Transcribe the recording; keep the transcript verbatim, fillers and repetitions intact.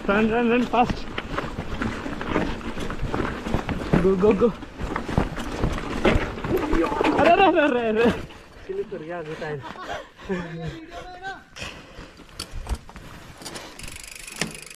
Run, run, run fast. Go, go, go. Ada, ada, ada, ada. Sini tuh ya, gue